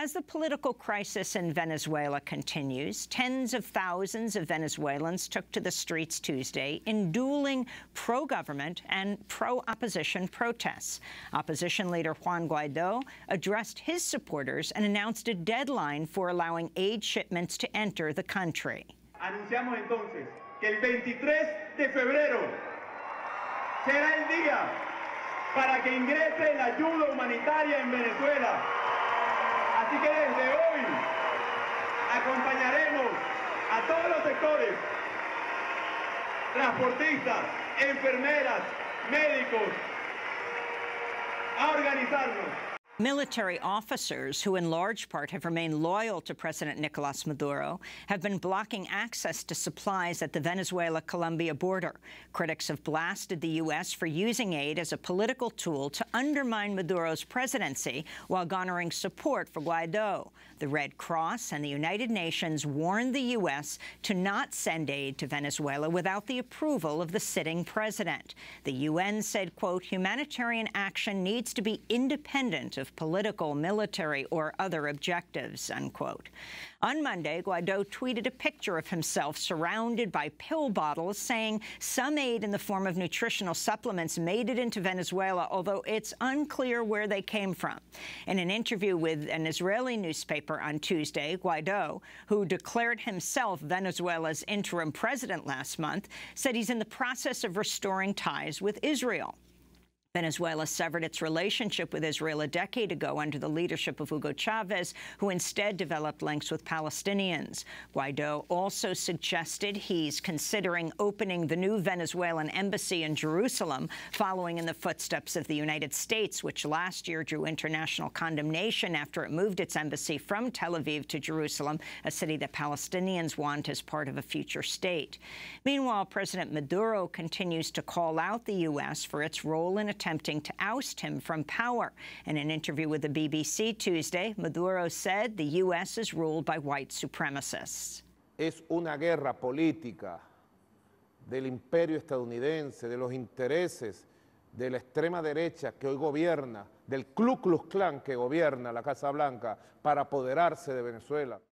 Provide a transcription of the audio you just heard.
As the political crisis in Venezuela continues, tens of thousands of Venezuelans took to the streets Tuesday in dueling pro-government and pro-opposition protests. Opposition leader Juan Guaidó addressed his supporters and announced a deadline for allowing aid shipments to enter the country. Anunciamos entonces que el 23 de febrero será el día para que ingrese la ayuda humanitaria en Venezuela. Así que desde hoy acompañaremos a todos los sectores, transportistas, enfermeras, médicos, a organizarnos. Military officers, who in large part have remained loyal to President Nicolas Maduro, have been blocking access to supplies at the Venezuela-Colombia border. Critics have blasted the U.S. for using aid as a political tool to undermine Maduro's presidency while garnering support for Guaidó. The Red Cross and the United Nations warned the U.S. to not send aid to Venezuela without the approval of the sitting president. The UN said, quote, humanitarian action needs to be independent of political, military, or other objectives, unquote. On Monday, Guaidó tweeted a picture of himself surrounded by pill bottles, saying some aid in the form of nutritional supplements made it into Venezuela, although it's unclear where they came from. In an interview with an Israeli newspaper on Tuesday, Guaidó, who declared himself Venezuela's interim president last month, said he's in the process of restoring ties with Israel. Venezuela severed its relationship with Israel a decade ago under the leadership of Hugo Chavez, who instead developed links with Palestinians. Guaidó also suggested he's considering opening the new Venezuelan embassy in Jerusalem, following in the footsteps of the United States, which last year drew international condemnation after it moved its embassy from Tel Aviv to Jerusalem, a city that Palestinians want as part of a future state. Meanwhile, President Maduro continues to call out the U.S. for its role in attempting to oust him from power. In an interview with the BBC Tuesday, Maduro said the U.S. is ruled by white supremacists. Es una guerra política del imperio estadounidense, de los intereses de la extrema derecha que hoy gobierna, del Ku Klux Klan que gobierna la Casa Blanca para apoderarse de Venezuela.